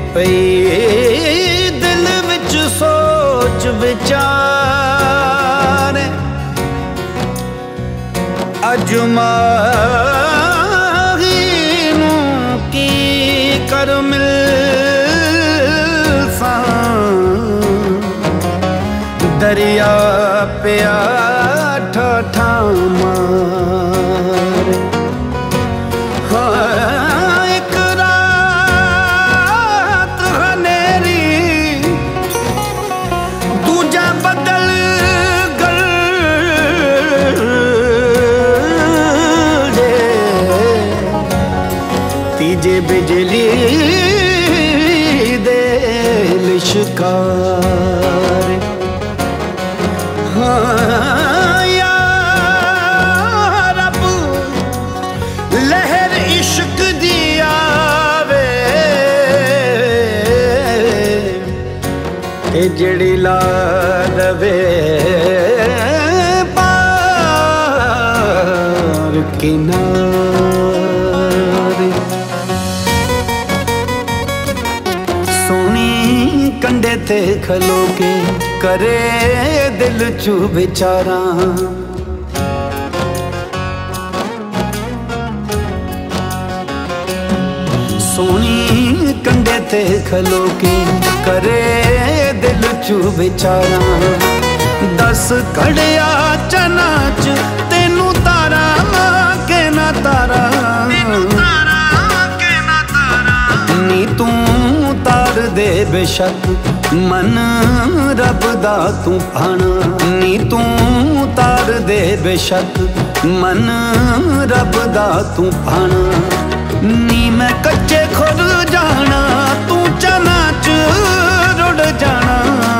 पई दिल विच सोच विचार अजमाही नूं की कर मिलसा दरिया पिया ठा मार एक रात हनेरी दूजा बदल गए तीजे बिजली दे लिशकार या रब लहर इश्क दी आवे ते जड़ी ला दवे पार किनारे सोनी कंडे ते खलो के करे दिल चू विचारा सोनी कंडे ते खलो के करे दिल चू विचारा दस कड़िया चना च तेनू तारा के ना तारा नी तू तार दे बेशक मन रब दा तू पाना नी तू तार दे बेशक मन रब दा तू पाना नी मैं कच्चे खुद जाना तू चना च रुड़ जाना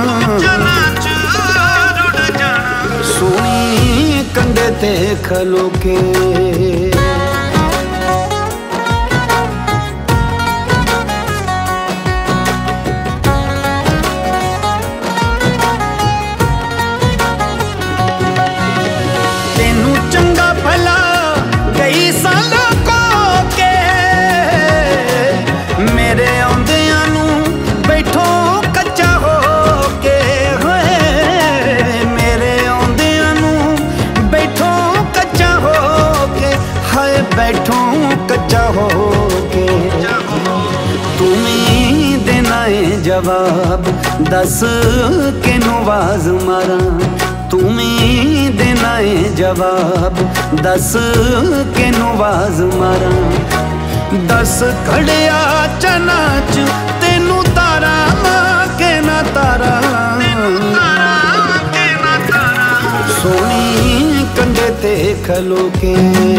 सोनी कंडे ते खलो के बैठो कच्चा हो के तुम्हें देना है जवाब दस के नवाज मारा तुम्हें देना है जवाब दस के नवाज मारा दस खड़िया चना च तेनू तारा के ना तारा सोनी कंडे ते खलो के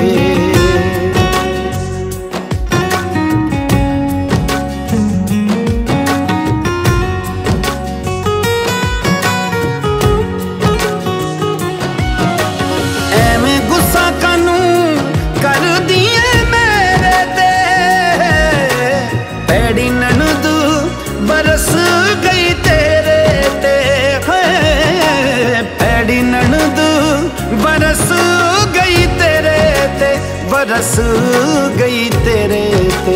बरस गई तेरे ते पैड़ी ननद बरस गई तेरे ते बरस गई तेरे ते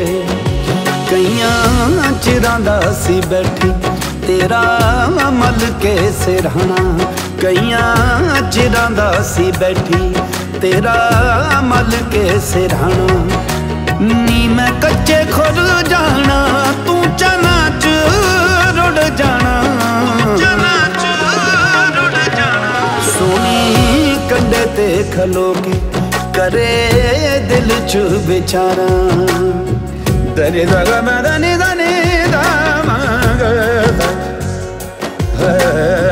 कईयां चिरां दा सी बैठी तेरा मल के सिरहाना कईयां चिरां दा सी बैठी तेरा मल के सिरहाना नी मैं कच्चे खुद जाना तू चना च रुड़ जाना सोनी कंडे ते खलो के करे दिल च बेचारा दरे दगा मदनी दने दा